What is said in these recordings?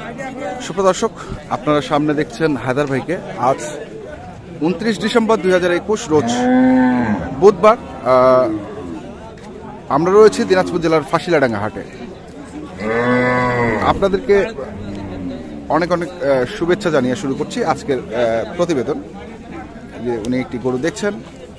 সুপ্রদর্শক, আপনারা সামনে দেখছেন হায়দার ভাইকে। আজ 29 ডিসেম্বর 2021 রোজ বুধবার। আমরা রয়েছি দিনাজপুর জেলার ফাঁসিলাডাঙ্গা হাটে। আপনাদেরকে অনেক অনেক শুভেচ্ছা জানিয়ে শুরু করছি আজকের প্রতিবেদন। যে উনি একটি গরু দেখছেন,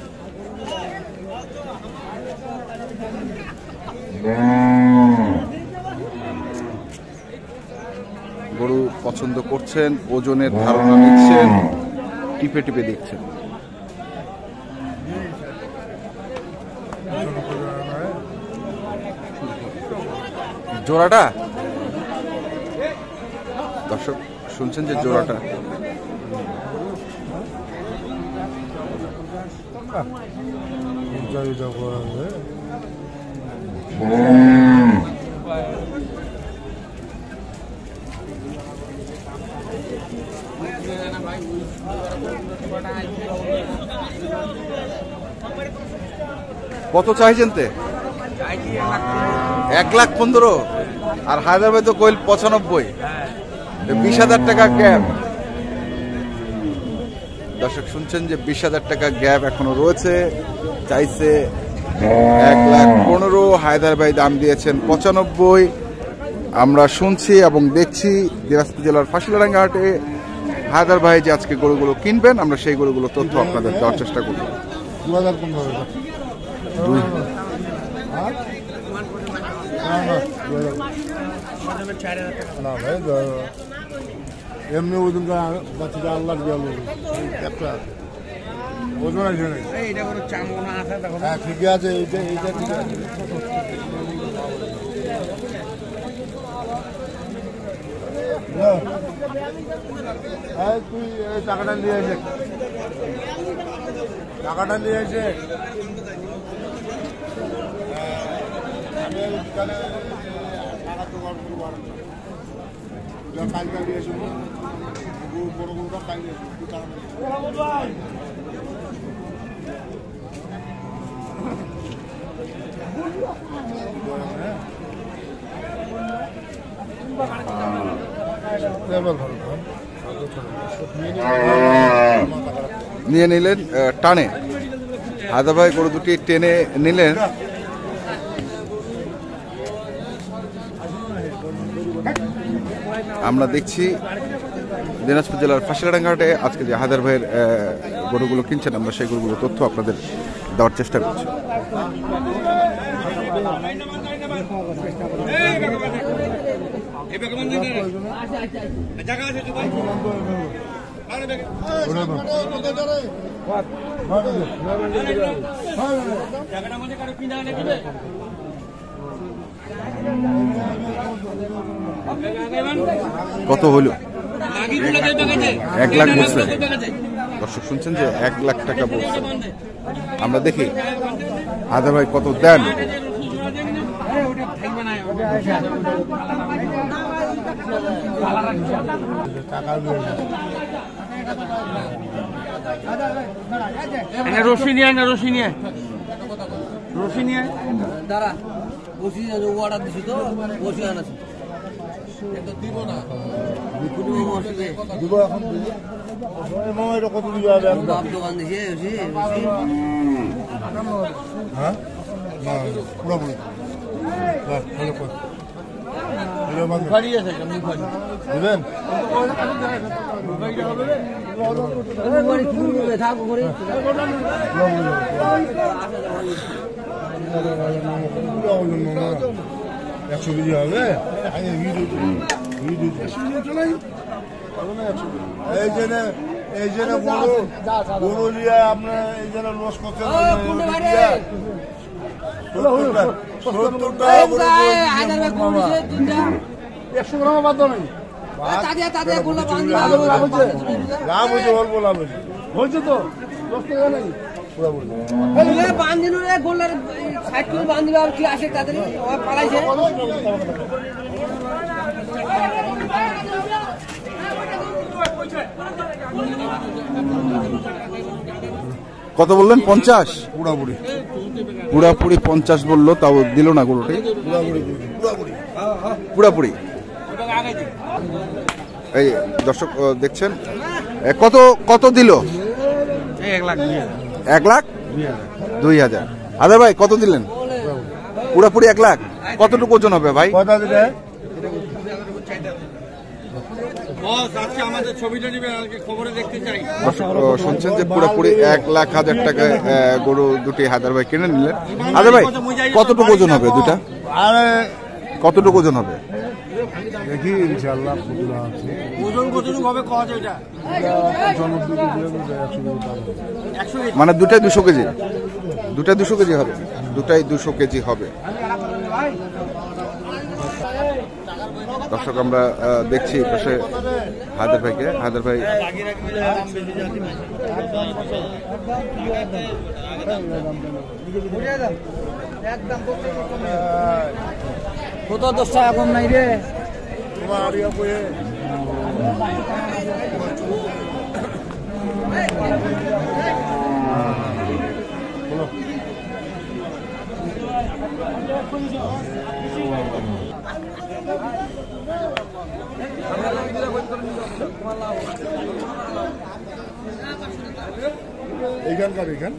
গরু পছন্দ করছেন, ওজনের ধারণা নিচ্ছেন, টিপে টিপে দেখছেন। জোড়াটা দর্শক শুনছেন যে জোড়াটা কত চাইছেন? 1,15,000। আর হায়দ্রাবাদে তো কইল 95। 20,000 টাকা গ্যাপ। দর্শক শুনছেন যে 20,000 টাকা গ্যাপ এখনো রয়েছে। চাইছে 1,15,000, হায়দার ভাই দাম দিয়েছেন 95। আমরা শুনছি এবং দেখছি দিনাজপুর জেলার ফাঁসিলাডাঙ্গা হাটে হায়দার ভাই যে আজকে গরুগুলো কিনবেন, আমরা সেই গরুগুলো তথ্য আপনাদের দেওয়ার চেষ্টা করব। এমনি ওজন বাচ্চাটা আল্লাহ একটা ওজন আছে ঠিক আছে। এইটা এইটা ঠিক আছে। তুই টাকাটা নিয়ে এসে টাকাটা নিয়ে এসে টাকা জোগাড় করবো। কালকে নিয়ে এসে বড় গরুটা কালকে নিয়ে নিলেন টানে। হায়দার ভাই গরু দুটি টেনে নিলেন। আমরা দেখছি দিনাজপুর জেলার ফাঁসিলাডাঙ্গা হাটে আজকে যে হায়দার ভাইয়ের গরুগুলো কিনছেন, আমরা সেই গরুগুলো তথ্য আপনাদের দেওয়ার চেষ্টা করছি। কত হলো? 1 লাখ বলছে। দর্শক শুনছেন যে 1 লাখ টাকা বলছে। আমরা দেখি হায়দার ভাই কত দেন। রশি নিয়ে না, রশি নিয়ে রশি নিয়ে দাঁড়া বসি অর্ডার দিছি তো বসি আনাছি দিব না দিব এখন কত দিবে দোকান দিছে হ্যাঁ পুরোপুরি দিবেন একশো কেজি হবে। এই জন্য গরু নিয়ে আপনার এই জন্য লস করতে 70 টাকা বাদ নেই। লাভ হয়েছে, অল্প লাভ হয়েছে তো কত বললেন? 50 পুরাপুরি পুরাপুরি 50 বললো, তাও দিল না গরুটি পুরাপুরি। এই দর্শক দেখছেন কত কত দিল? 1,02,000। হায়দার ভাই কত দিলেন? পুরোপুরি 1 লাখ। কতটুকু ওজন হবে ভাই? শুনছেন যে পুরোপুরি 1,00,000 টাকায় গরু দুটি হায়দার ভাই কিনে নিলেন। হায়দার ভাই কতটুকু ওজন হবে দুটা? কতটুকু ওজন হবে? দেখি ইনশাআল্লাহ ওজন কতটুকু হবে কওয়া যায় এটা? মানে দুটাই 200 কেজি? দুটাই 200 কেজি হবে? দুটাই 200 কেজি হবে। দর্শক আমরা দেখছি পাশে হায়দার ভাইকে। হায়দার ভাই কত 10 টাকা কম নাই রে? এইখানকার এইখান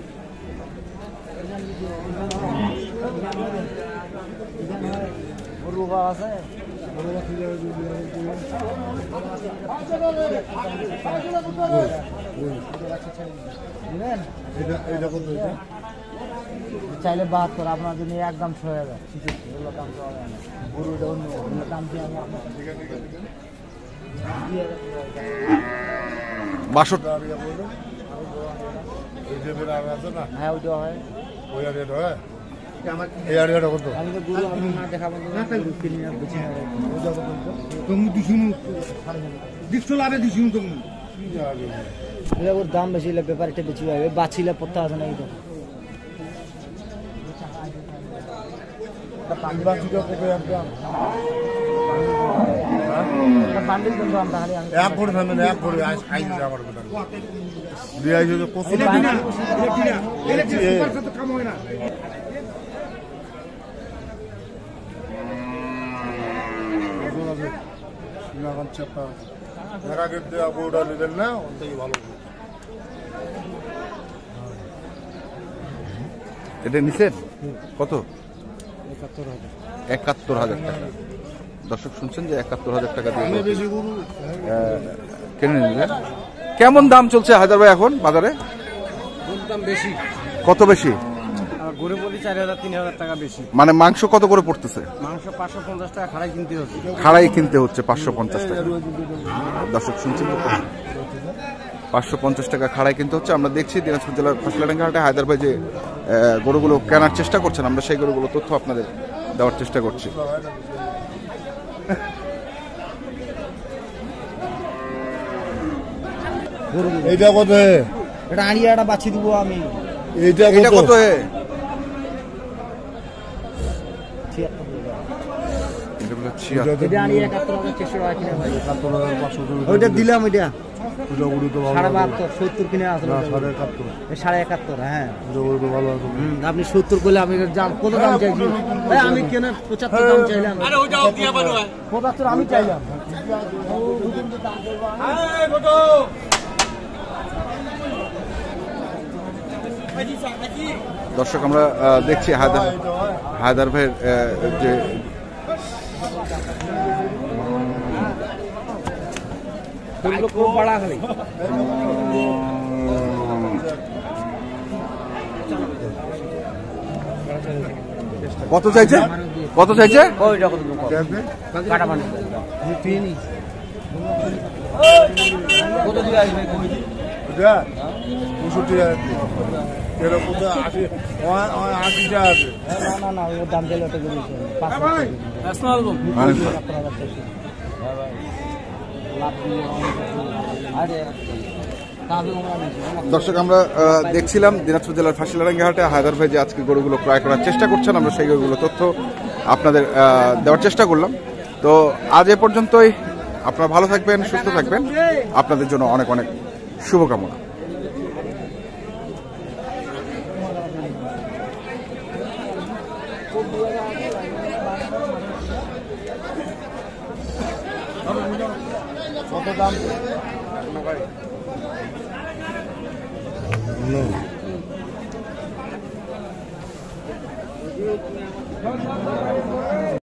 আছে চাইলে 72, আপনার জন্য একদম 6,000। গরুটা অন্য দাম দিয়ে আমি 62। হ্যাঁ ওইটা হয়। ওই আর রেট হয় এই আর রেট কত? আমি তো গরু আপনি না দেখাবো না, গরু কিনে বেশি না তুমি দিছুন দিছু লাভে দিছুন তুমি ওর দাম বেশি হলে ব্যাপারটা বেশি হবে, বাঁচিলে পড়তে আছে না। এই তো বান্ডিল কিন্তু আমরা খালি এক করে ফেলবেন, এক করে আইছে আমার কথা দিয়ে আইছে তো কত কাম হয় না। এটা নিছেন কত? 71,000 টাকা। দর্শক শুনছেন যে 71,000 টাকা দিয়ে কিনে নিলেন। কেমন দাম চলছে হায়দার ভাই এখন বাজারে? দাম বেশি। কত বেশি? গরু বলি 4,000 3,000 টাকা বেশি। মানে মাংস কত করে পড়তেছে? মাংস 550 টাকা খাড়াই কিনতে হচ্ছে। খাড়াই কিনতে হচ্ছে 550 টাকা। দর্শক শুনছেন 550 টাকা খাড়াই কিনতে হচ্ছে। আমরা দেখছি দিনাজপুর জেলার ফাঁসিলাডাঙ্গা হাটে হায়দার ভাই যে গরুগুলো কেনার চেষ্টা করছেন, আমরা সেই গরুগুলো তথ্য আপনাদের দেওয়ার চেষ্টা করছি। এইটা কত? এটা আড়িয়াটা বাছি দিব আমি। এইটা কত? ওইটা দিলাম, ওইটা 72 কিনে আসলো 71.5। হ্যাঁ আপনি 70 করলে আমি কত দাম চাইছি? আমি কেন 75 দাম চাইলাম, 75 আমি চাইলাম। দর্শক আমরা দেখছি হায়দার ভাইয়ের যে কত চাইছে? কত চাইছে? কত দিয়ে আসবে? 65 না ওর দাম চাইলে ওটা দর্শক আমরা দেখছিলাম দিনাজপুর জেলার ফাঁসিলাডাঙ্গা হাটে হায়দার ভাই যে আজকে গরুগুলো ক্রয় করার চেষ্টা করছেন, আমরা সেই গরুগুলো তথ্য আপনাদের দেওয়ার চেষ্টা করলাম। তো আজ এ পর্যন্তই। আপনারা ভালো থাকবেন, সুস্থ থাকবেন। আপনাদের জন্য অনেক অনেক শুভকামনা। কত দাম?